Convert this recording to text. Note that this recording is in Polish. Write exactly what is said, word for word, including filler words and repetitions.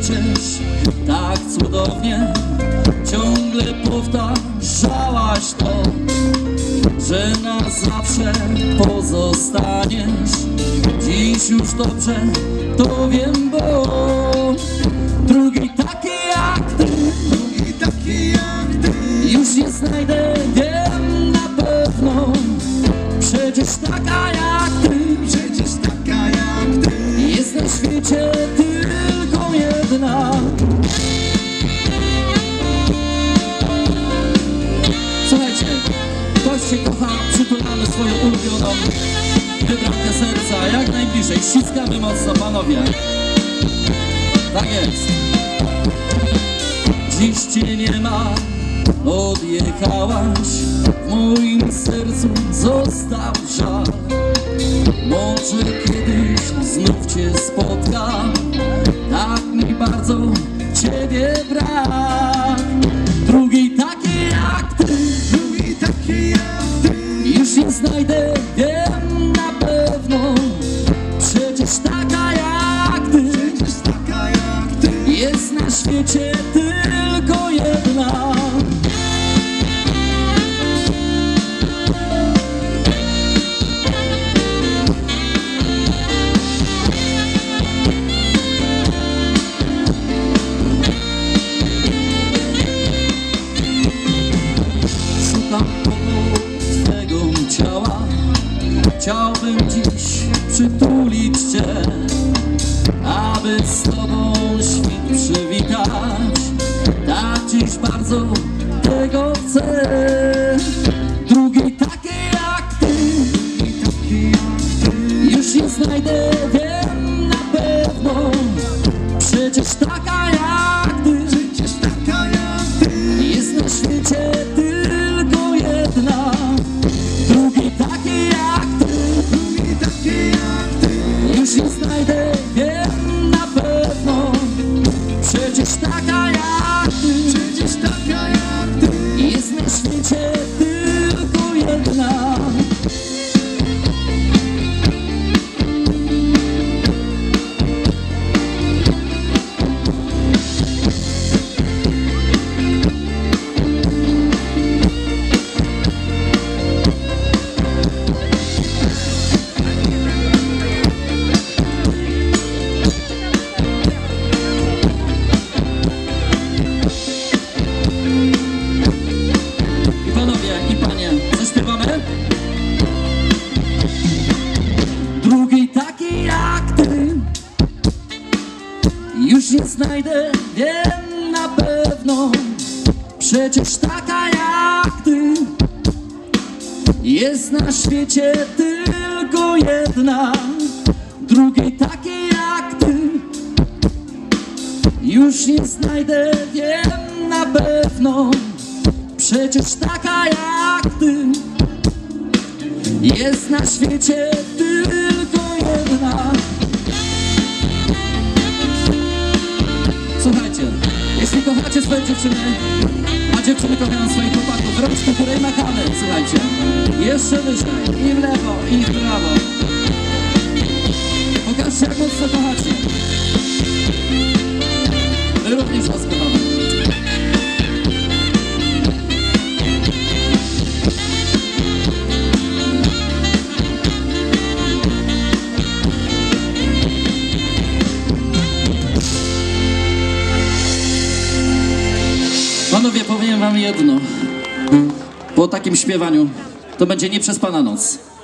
przecież tak cudownie ciągle powtarzałaś to, że na zawsze pozostaniesz. Dziś już dobrze to wiem, bo drugi taki jak ty, drugi taki jak ty już nie znajdę, wiem na pewno. Przecież taka jak ty, przecież taka jak ty jest na świecie tylko jedna. Słuchajcie, ktoś cię kocha, przytulamy swoją ulubioną wybrankę serca jak najbliżej, ściskamy mocno, panowie. Tak jest. Dziś cię nie ma, odjechałaś, w moim sercu został żal. Może kiedyś znów cię spotkam, tak mi bardzo ciebie brak. Drugiej takiej jak ty, drugi taki jak ty już nie znajdę, wiem na pewno. Przecież taka jak ty, przecież taka jak ty jest na świecie tylko jedna. Szukam koło twego ciała, chciałbym dziś przytulić cię, aby z tobą świt przywitać. Tak dziś bardzo tego chcę. Drugiej takiej jak ty, drugi taki jak ty już nie znajdę, wiem na pewno. Przecież taka jak ty, przecież taka jak ty jest na świecie tylko jedna. Drugiej takiej jak ty, drugi taki jak ty już nie znajdę, wiem na pewno. Przecież taka jak ty, przecież taka jak ty jest na świecie tylko jedna. I panowie, i panie, zaśpiewamy? Drugiej takiej jak ty już nie znajdę, wiem na pewno. Przecież taka jak ty jest na świecie tylko jedna. Drugiej takiej jak ty już nie znajdę, wiem na pewno. Przecież taka jak ty jest na świecie tylko jedna. Słuchajcie, jeśli kochacie swoje dziewczyny, a dziewczyny kochają swoich chłopaków, rączki w górę i machamy, słuchajcie. Jeszcze wyżej, i w lewo, i w prawo. Pokażcie, jak mocno kochacie. My również was kochamy. Panowie, powiem wam jedno. Po takim śpiewaniu to będzie nieprzespana noc.